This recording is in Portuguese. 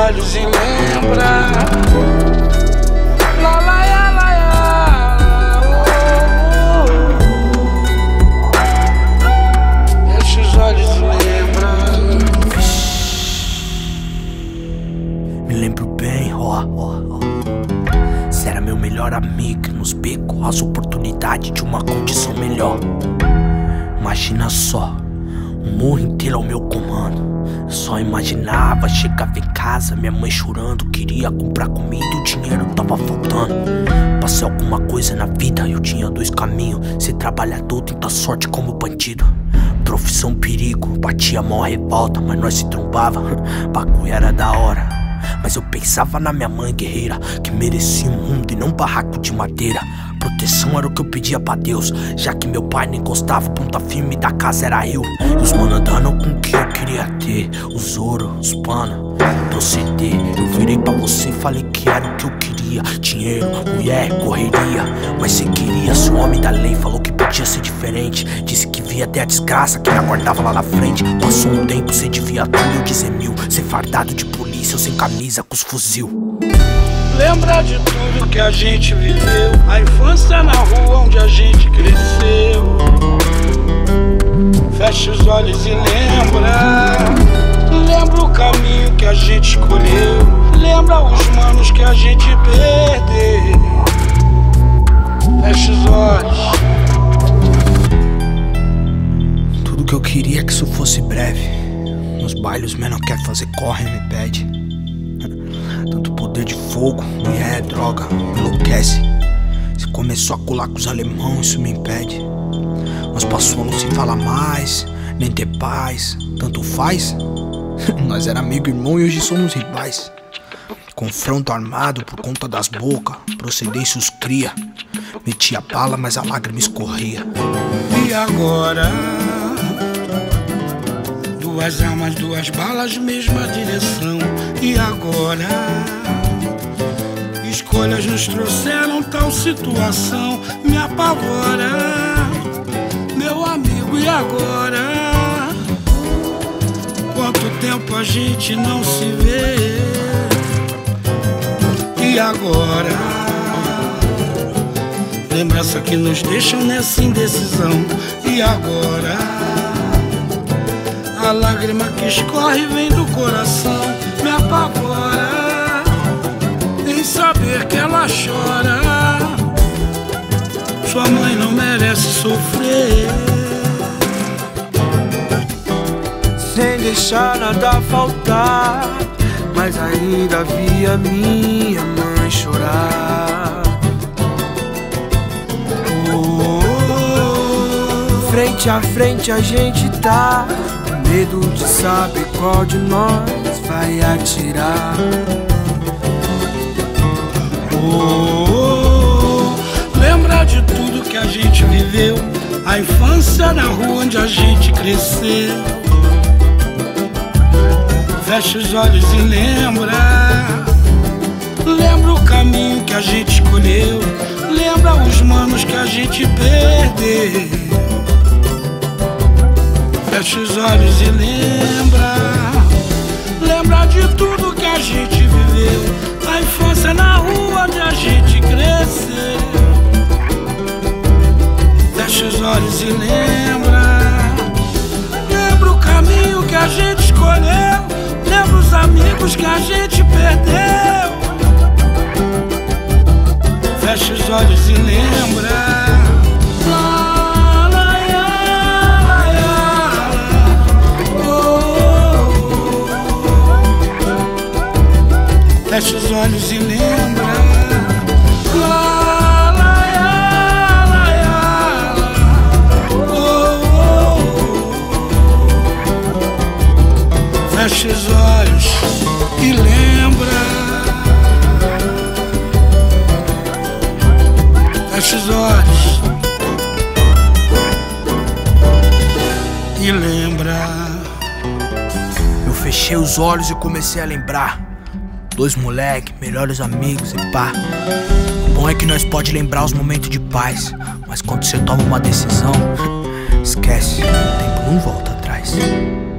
olhos e lembra. Lá, lá, lá, lá, fecha os olhos e lembra. Me lembro bem, cê era meu melhor amigo. Nos becos, as oportunidades de uma condição melhor. Imagina só, um morro inteiro ao meu comando. Só imaginava, chegava em casa, minha mãe chorando. Queria comprar comida e o dinheiro tava faltando. Passei alguma coisa na vida, eu tinha dois caminhos: ser trabalhador, tentar sorte como bandido. Profissão perigo, batia mó revolta, mas nós se trombava, bagulho era da hora. Mas eu pensava na minha mãe guerreira, que merecia um mundo e não barraco de madeira. Proteção era o que eu pedia pra Deus, já que meu pai não encostava, ponta firme da casa era eu. E os mano andando com o que eu queria ter, os ouro, os pano, proceder. Eu virei pra você e falei que era o que eu queria: dinheiro, mulher, correria. Mas cê queria, sou homem da lei, falou que podia ser diferente. Disse que via até a desgraça que me aguardava lá na frente. Passou um tempo, cê devia tudo, eu dizer mil. Cê fardado de polícia, eu sem camisa, com os fuzil. Lembra de tudo que a gente viveu, a infância na rua onde a gente cresceu. Fecha os olhos e lembra. Lembra o caminho que a gente escolheu. Lembra os manos que a gente perdeu. Fecha os olhos. Tudo que eu queria é que isso fosse breve. Nos bailes os menor quer fazer corre, me pede. Tanto poder de fogo, mulher, droga, me enlouquece. Se começou a colar com os alemão, isso me impede. Mas passou a não se fala mais, nem ter paz, tanto faz. Nós era amigo, irmão, e hoje somos rivais. Confronto armado por conta das bocas, procedência os cria. Metia bala, mas a lágrima escorria. E agora? Duas almas, duas balas, mesma direção. E agora? Escolhas nos trouxeram tal situação. Me apavora, meu amigo, e agora? Quanto tempo a gente não se vê? E agora? Lembrança que nos deixam nessa indecisão. E agora? A lágrima que escorre vem do coração. Me apavora em saber que ela chora. Sua mãe não merece sofrer. Sem deixar nada faltar, mas ainda via minha mãe chorar. Frente a frente a gente tá, medo de saber qual de nós vai atirar. Lembra de tudo que a gente viveu, a infância na rua onde a gente cresceu. Fecha os olhos e lembra. Lembra o caminho que a gente escolheu. Lembra os manos que a gente perdeu. Fecha os olhos e lembra. Lembra de tudo que a gente viveu, a infância na rua onde a gente cresceu. Fecha os olhos e lembra. Lembra o caminho que a gente escolheu. Lembra os amigos que a gente perdeu. Fecha os olhos e lembra. Fecha os olhos e lembra. Fecha os olhos e lembra. Fecha os olhos e lembra. Eu fechei os olhos e comecei a lembrar. Dois moleque, melhores amigos e pá. O bom é que nós pode lembrar os momentos de paz, mas quando você toma uma decisão, esquece, o tempo não volta atrás.